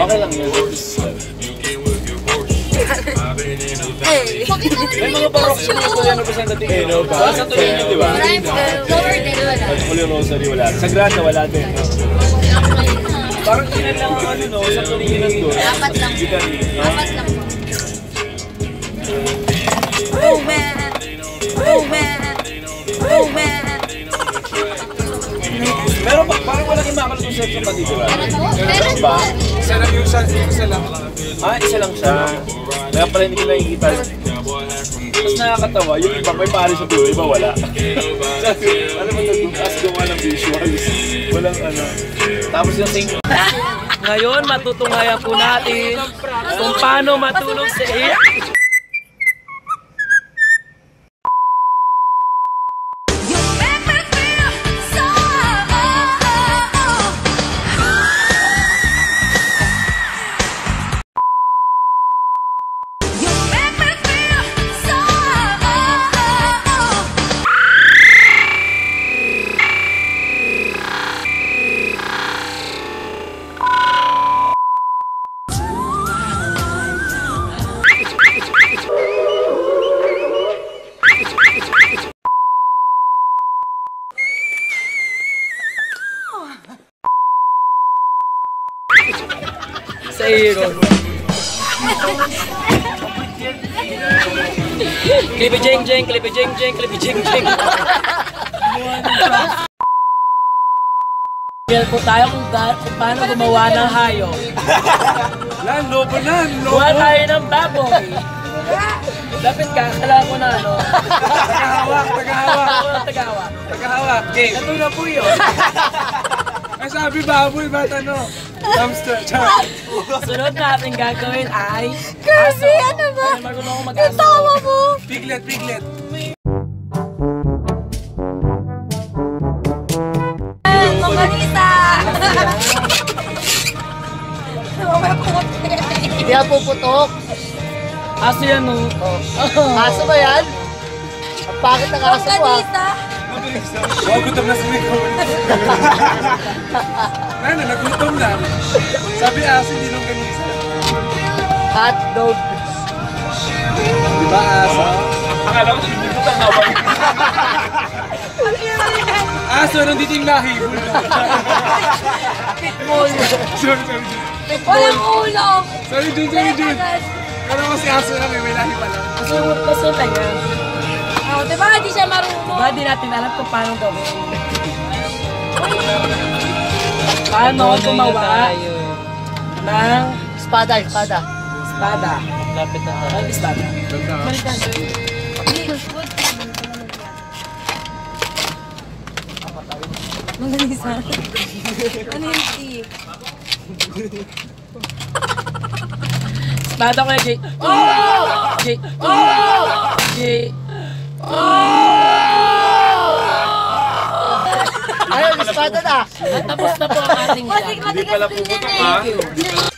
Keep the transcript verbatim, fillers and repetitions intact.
Okay lang yun. Hey! May mga barok yung mga kuya na representative eh, no? Para sa tuloy nyo, di ba? Lower din, wala. At Holy Rosary, wala. Sa Granda, wala din. Parang ilan lang ang ano, no? Sa tuloy nyo nandun. Apat lang. Apat lang. Oh man! Oh man! Oh man! Pero parang walang imakal-conception pa dito, ba? Meron ba? Isa lang yung isa, isa lang. Ah, isa lang siya. Kaya pala hindi ko nakikita. Mas nakakatawa, yung iba may pari sa dulo, iba wala. Ano mo nagbukas gawa ng visuals? Walang ano. Tapos yung sing... Ngayon, matutunghayan po natin kung paano matulog sa E E A three. Sa hero. Klipi jeng jeng, klipi jeng jeng, klipi jeng jeng. Kaya po tayo kung, kung paano gumawa ng hayop. Lan, lobo na, lobo. Buha tayo ng baboy. Dapat ka, kala ko na ano. Tagahawak, tagahawak. Tagahawak. Tagahawak, game. Ito na po yun. Ay sabi baboy, ba't ano? Hamster, charot. Sunod natin gagawin ay Kirby, ano ba? Ay, marunong akong mag-aso. Tawa mo! Piglet, piglet. Mga nisa! Hindi ako puputok. Aso yan mo. Aso ba yan? Ang pakit ng aso ko ah. Wow, gutom na si Miko. Ano, nagutom na. Sabi aso, hindi nung ganisa. Hot dog. Diba aso? Akala ko nilibutang na ba? Aso, nandito yung lahi. Pitbull. Sorry, sorry. Walang ulo. Sorry, Jun, sorry, Jun. Pero kasi aso lang, may lagi pala. Kaso tayo. Oh, diba hindi siya marunong? Diba di natin alam kung paano gawin. Paano gumawa ng Espada, espada. espada. Lapit na tayo. Ay, espada. Balikan. Manganisa. Ano yung tea? Espada ko yung Jay. Oh! Jay. Oh! Jay. Ayun, espada na. Tapos na po ang ating vlog. Matik, matik, Hindi pala puputok ha?